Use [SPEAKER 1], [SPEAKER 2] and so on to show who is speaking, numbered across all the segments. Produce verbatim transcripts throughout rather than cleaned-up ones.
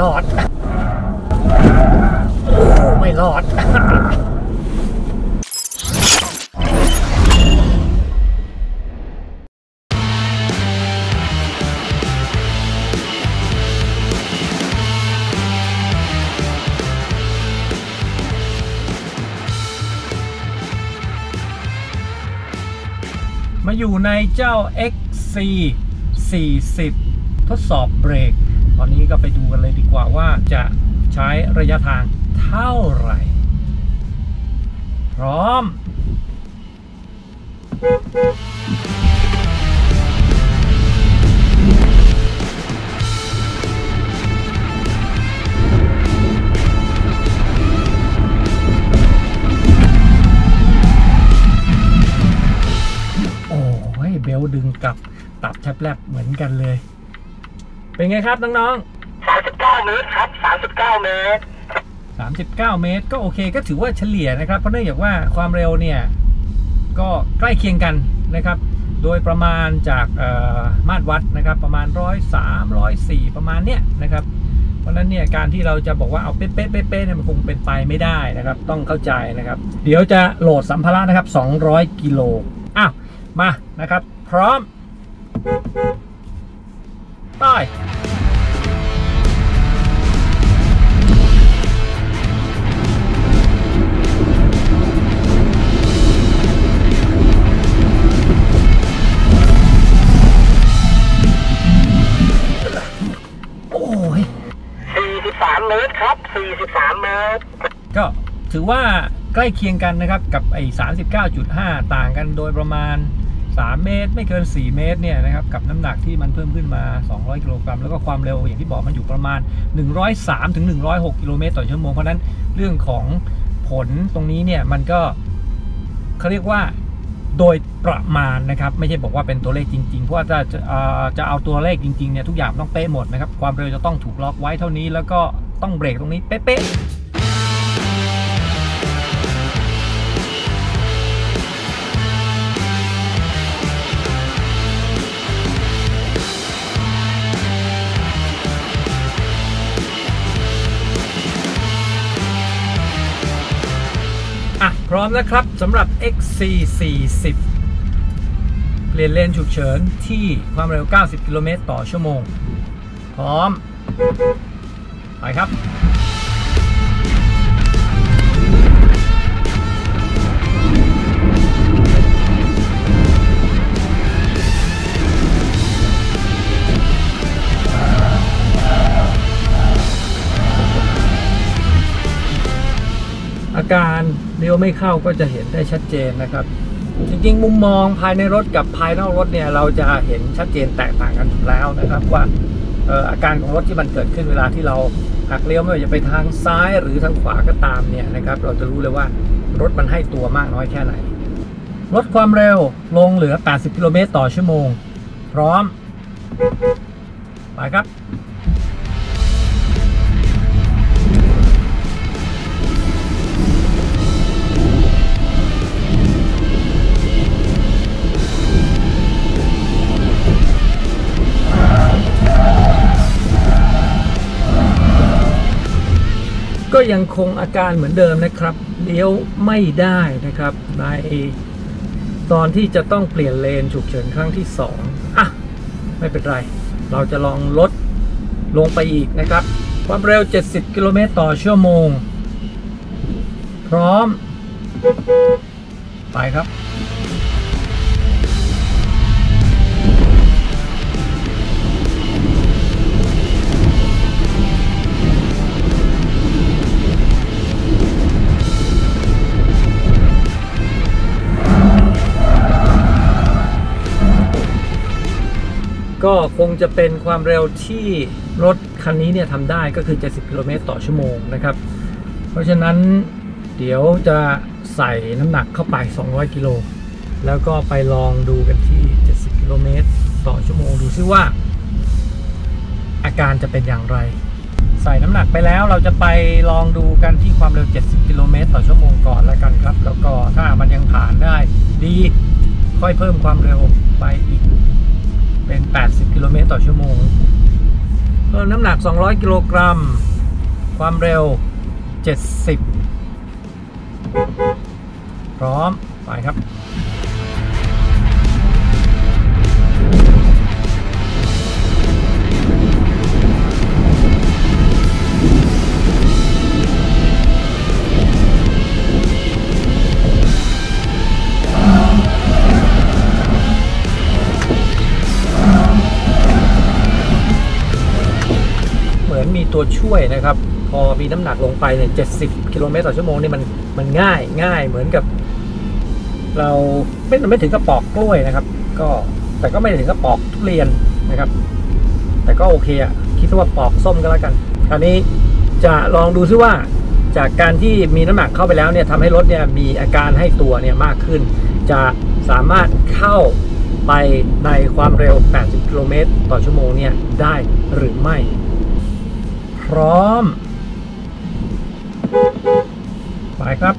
[SPEAKER 1] รอดโอ้ไม่รอดมาอยู่ในเจ้า เอ็กซ์ ซี สี่สิบ ทดสอบเบรกตอนนี้ก็ไปดูกันเลยดีกว่าว่าจะใช้ระยะทางเท่าไหร่พร้อมเบลดึงกับตับแทบแลบเหมือนกันเลยเป็นไงครับน้องๆสามสิบเก้าเมตรครับสามสิบเก้าเมตรสามสิบเก้าเมตรก็โอเคก็ถือว่าเฉลี่ยนะครับเพราะเนื่องจากว่าความเร็วเนี่ยก็ใกล้เคียงกันนะครับโดยประมาณจากมาตรวัดนะครับประมาณหนึ่งร้อยสาม หนึ่งร้อยสี่ ประมาณเนี้ยนะครับเพราะนั้นเนี่ยการที่เราจะบอกว่าเอาเป๊ะๆเป๊ะๆเนี่ยมันคงเป็นไปไม่ได้นะครับต้องเข้าใจนะครับเดี๋ยวจะโหลดสัมภาระนะครับสองร้อยกิโลอ้าวมานะครับพร้อมไปโอ้ยสี่สิบสามเมตรครับสี่สิบสามเมตรก็ถือว่าใกล้เคียงกันนะครับกับไอ้ สามสิบเก้าจุดห้า ต่างกันโดยประมาณสามเมตรไม่เกินสี่เมตรเนี่ยนะครับกับน้ำหนักที่มันเพิ่มขึ้นมาสองร้อยกิโลกรัมแล้วก็ความเร็วอย่างที่บอกมันอยู่ประมาณหนึ่งร้อยสามถึงหนึ่งร้อยหกกิโลเมตรต่อชั่วโมงเพราะนั้นเรื่องของผลตรงนี้เนี่ยมันก็เขาเรียกว่าโดยประมาณนะครับไม่ใช่บอกว่าเป็นตัวเลขจริงๆเพราะว่าจะจะเอาตัวเลขจริงๆเนี่ยทุกอย่างต้องเป๊ะหมดนะครับความเร็วจะต้องถูกล็อกไว้เท่านี้แล้วก็ต้องเบรกตรงนี้เป๊ะพร้อมนะครับสำหรับ เอ็กซ์ ซี สี่สิบ เปลี่ยนเลนฉุกเฉินที่ความเร็วเก้าสิบกิโลเมตรต่อชั่วโมงพร้อมไปครับอาการเลี้ยวไม่เข้าก็จะเห็นได้ชัดเจนนะครับจริงๆมุมมองภายในรถกับภายนอกรถเนี่ยเราจะเห็นชัดเจนแตกต่างกันอยู่แล้วนะครับว่าอาการของรถที่มันเกิดขึ้นเวลาที่เราหักเลี้ยวไม่ว่าจะไปทางซ้ายหรือทางขวาก็ตามเนี่ยนะครับเราจะรู้เลยว่ารถมันให้ตัวมากน้อยแค่ไหนลดความเร็วลงเหลือแปดสิบกิโลเมตรต่อชั่วโมงพร้อมไปครับก็ยังคงอาการเหมือนเดิมนะครับเลี้ยวไม่ได้นะครับในตอนที่จะต้องเปลี่ยนเลนฉุกเฉินครั้งที่สองอ่ะไม่เป็นไรเราจะลองลดลงไปอีกนะครับความเร็วเจ็ดสิบกิโลเมตรต่อชั่วโมงพร้อมไปครับก็คงจะเป็นความเร็วที่รถคันนี้เนี่ยทำได้ก็คือเจ็ดสิบกิโลเมตรต่อชั่วโมงนะครับเพราะฉะนั้นเดี๋ยวจะใส่น้ำหนักเข้าไปสองร้อยกิโลแล้วก็ไปลองดูกันที่เจ็ดสิบกิโลเมตรต่อชั่วโมงดูซิว่าอาการจะเป็นอย่างไรใส่น้ำหนักไปแล้วเราจะไปลองดูกันที่ความเร็วเจ็ดสิบกิโลเมตรต่อชั่วโมงก่อนแล้วกันครับแล้วก็ถ้ามันยังผ่านได้ดีค่อยเพิ่มความเร็วไปอีกเป็นแปดสิบกิโลเมตรต่อชั่วโมงเพิ่มน้ำหนักสองร้อยกิโลกรัมความเร็วเจ็ดสิบพร้อมไปครับมีตัวช่วยนะครับพอมีน้ำหนักลงไปเนี่ยเจ็ดสิบกิโลเมตรต่อชั่วโมงนี่มันมันง่ายง่ายเหมือนกับเราไม่ไม่ถึงกับปอกกล้วยนะครับก็แต่ก็ไม่ถึงกับปอกทุเรียนนะครับแต่ก็โอเคอะคิดว่าปอกส้มก็แล้วกันคราวนี้จะลองดูซิว่าจากการที่มีน้ำหนักเข้าไปแล้วเนี่ยทำให้รถเนี่ยมีอาการให้ตัวเนี่ยมากขึ้นจะสามารถเข้าไปในความเร็วแปดสิบกิโลเมตรต่อชั่วโมงเนี่ยได้หรือไม่พร้อมไปครับ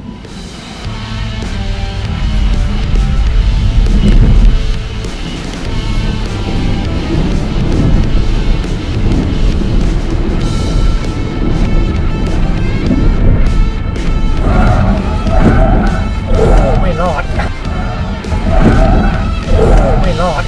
[SPEAKER 1] โอ้ไม่รอดโอ้ไม่รอด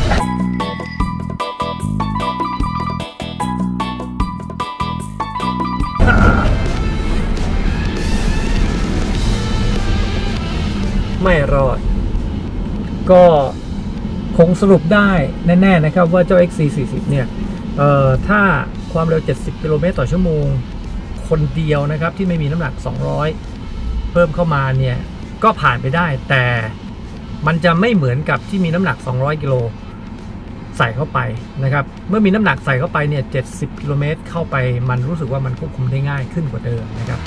[SPEAKER 1] ไม่รอดก็คงสรุปได้แน่ๆนะครับว่าเจ้า เอ็กซ์ ซี สี่สิบ เนี่ยเอ่อถ้าความเร็วเจ็ดสิบกิโลเมตรต่อชั่วโมงคนเดียวนะครับที่ไม่มีน้ำหนักสองร้อยเพิ่มเข้ามาเนี่ยก็ผ่านไปได้แต่มันจะไม่เหมือนกับที่มีน้ำหนักสองร้อยกิโลใส่เข้าไปนะครับเมื่อมีน้ำหนักใส่เข้าไปเนี่ยเจ็ดสิบกิโลเมตรเข้าไปมันรู้สึกว่ามันควบคุมได้ง่ายขึ้นกว่าเดิมนะครับ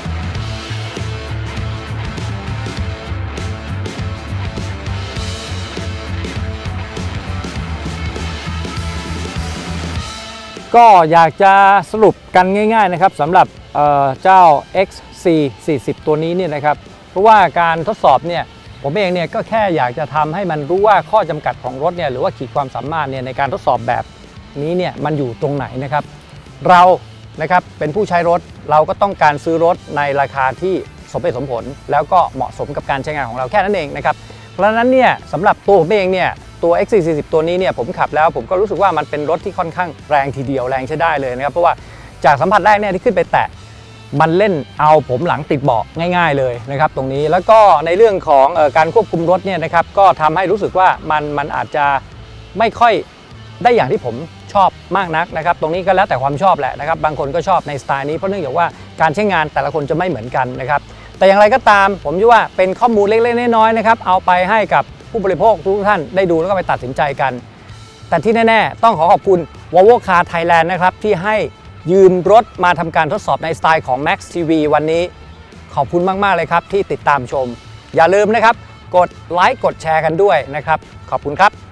[SPEAKER 1] ก็อยากจะสรุปกันง่ายๆนะครับสำหรับเจ้า เอ็กซ์ ซี สี่สิบ ตัวนี้เนี่ยนะครับเพราะว่าการทดสอบเนี่ยผมเองเนี่ยก็แค่อยากจะทำให้มันรู้ว่าข้อจำกัดของรถเนี่ยหรือว่าขีดความสามารถเนี่ยในการทดสอบแบบนี้เนี่ยมันอยู่ตรงไหนนะครับเรานะครับเป็นผู้ใช้รถเราก็ต้องการซื้อรถในราคาที่สมเหตุสมผลแล้วก็เหมาะสมกับการใช้งานของเราแค่นั้นเองนะครับเพราะฉะนั้นเนี่ยสำหรับตัวผมเองเนี่ยตัว เอ็กซ์ ซี สี่สิบ ตัวนี้เนี่ยผมขับแล้วผมก็รู้สึกว่ามันเป็นรถที่ค่อนข้างแรงทีเดียวแรงใช้ได้เลยนะครับเพราะว่าจากสัมผัสแรกเนี่ยที่ขึ้นไปแตะมันเล่นเอาผมหลังติดเบาะง่ายๆเลยนะครับตรงนี้แล้วก็ในเรื่องของเอ่อการควบคุมรถเนี่ยนะครับก็ทำให้รู้สึกว่ามันมันอาจจะไม่ค่อยได้อย่างที่ผมชอบมากนักนะครับตรงนี้ก็แล้วแต่ความชอบแหละนะครับบางคนก็ชอบในสไตล์นี้เพราะเนื่องจากว่าการใช้งานแต่ละคนจะไม่เหมือนกันนะครับแต่อย่างไรก็ตามผมคิดว่าเป็นข้อมูลเล็กๆน้อยๆนะครับเอาไปให้กับผู้บริโภคทุกท่านได้ดูแล้วก็ไปตัดสินใจกันแต่ที่แน่ๆต้องขอขอบคุณ Volvo Car Thailand นะครับที่ให้ยืมรถมาทำการทดสอบในสไตล์ของ Max ที วี วันนี้ขอบคุณมากๆเลยครับที่ติดตามชมอย่าลืมนะครับกดไลค์กดแชร์กันด้วยนะครับขอบคุณครับ